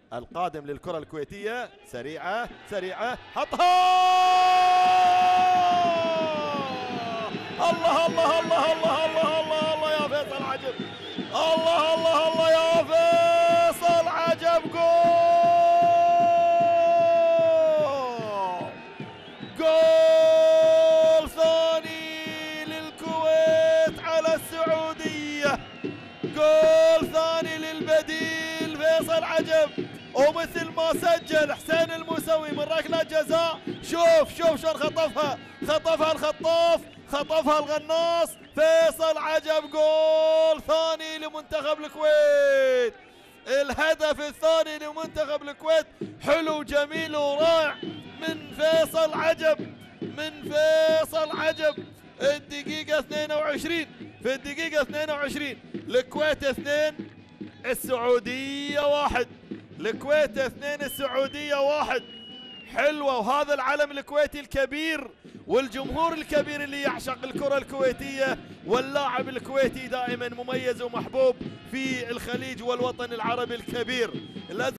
القادم للكرة الكويتية، سريعة سريعة، حطها. الله الله الله الله الله الله الله يا فيصل عجب، الله الله الله يا فيصل عجب. جول ثاني للكويت على السعودية، جول ثاني للبديل فيصل عجب. ومثل ما سجل حسين الموسوي من ركلة جزاء، شوف شوف شلون خطفها، خطفها الخطاف، خطفها الغناص، فيصل عجب. جول ثاني لمنتخب الكويت، الهدف الثاني لمنتخب الكويت، حلو جميل ورائع من فيصل عجب، من فيصل عجب. الدقيقة 22، في الدقيقة 22 الكويت 2 السعودية 1، الكويت 2 السعودية 1. حلوة، وهذا العلم الكويتي الكبير والجمهور الكبير اللي يعشق الكرة الكويتية، واللاعب الكويتي دائما مميز ومحبوب في الخليج والوطن العربي الكبير.